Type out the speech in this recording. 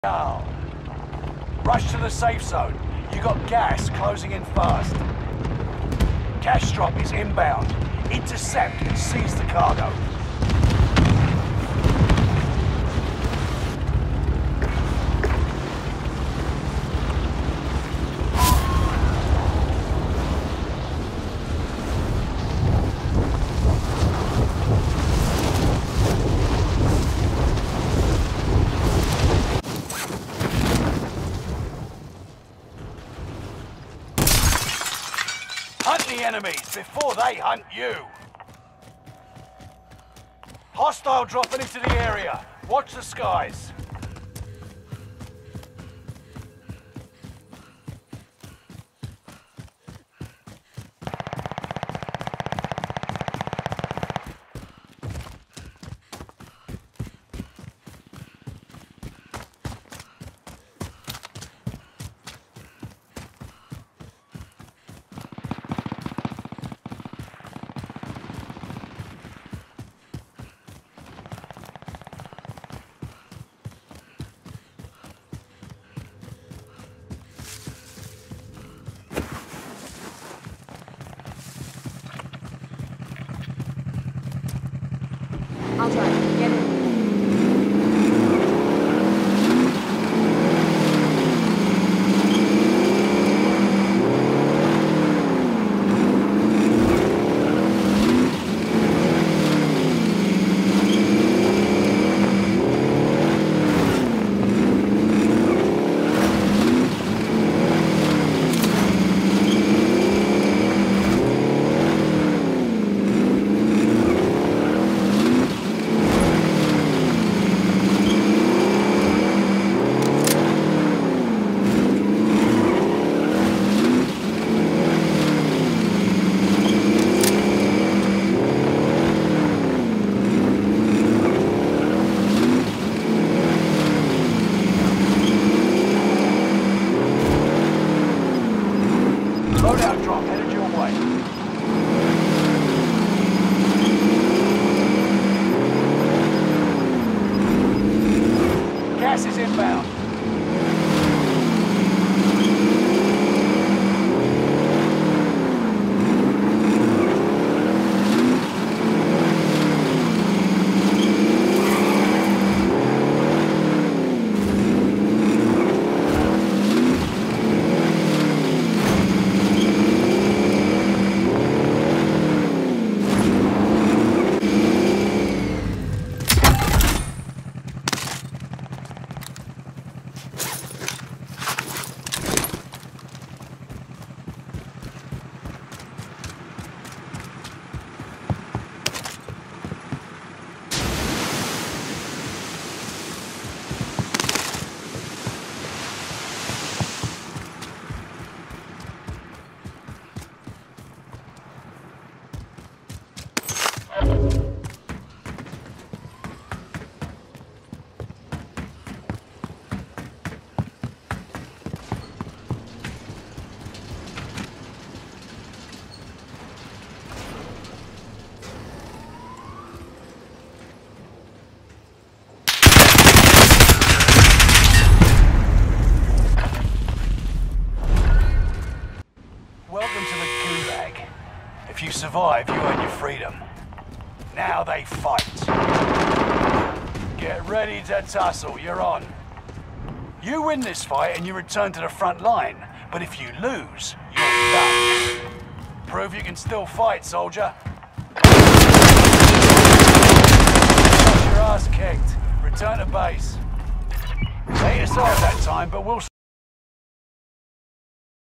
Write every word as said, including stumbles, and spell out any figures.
Now, rush to the safe zone. You got gas closing in fast. Cash drop is inbound. Intercept and seize the cargo. Hunt the enemies before they hunt you. Hostile dropping into the area. Watch the skies. I'll try. Get in. Loadout drop headed your way. Gas is inbound. Welcome to the Gulag. If you survive, you earn your freedom. Now they fight. Get ready to tussle, you're on. You win this fight and you return to the front line, but if you lose, you're done. Prove you can still fight, soldier. Got your ass kicked. Return to base. Take yourself that time, but we'll